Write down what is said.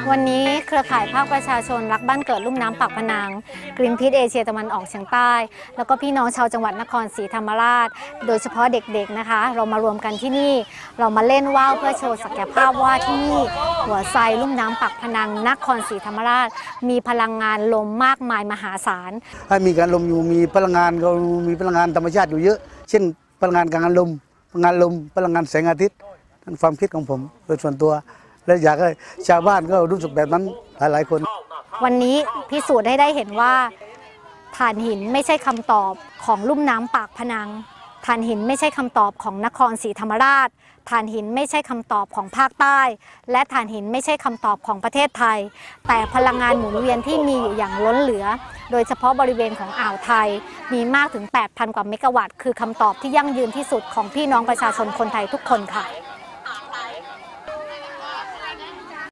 วันนี้เครือข่ายภาคประชาชนรักบ้านเกิดลุ่มน้ำปากพนังกรีนพีซเอเชียตะวันออกเฉียงใต้แล้วก็พี่น้องชาวจังหวัดนครศรีธรรมราชโดยเฉพาะเด็กๆนะคะเรามารวมกันที่นี่เรามาเล่นว่าวเพื่อโชว์ศักยภาพว่าที่นี่หัวไซลุ่มน้ำปากพนังนครศรีธรรมราชมีพลังงานลมมากมายมหาศาลให้มีการลมอยู่มีพลังงานเรามีพลังงานธรรมชาติอยู่เยอะเช่นพลังงานการลมพลังงานแสงอาทิตย์นั่นความคิดของผมโดยส่วนตัวและอยากให้ชาวบ้านก็รู้สึกแบบนั้นหลายๆคนวันนี้พิสูจน์ให้ได้เห็นว่าถ่านหินไม่ใช่คำตอบของลุ่มน้ำปากพนังถ่านหินไม่ใช่คำตอบของนครศรีธรรมราชถ่านหินไม่ใช่คำตอบของภาคใต้และถ่านหินไม่ใช่คำตอบของประเทศไทยแต่พลังงานหมุนเวียนที่มีอยู่อย่างล้นเหลือโดยเฉพาะบริเวณของอ่าวไทยมีมากถึง 8,000 กว่าเมกะวัตต์คือคำตอบที่ยั่งยืนที่สุดของพี่น้องประชาชนคนไทยทุกคนค่ะ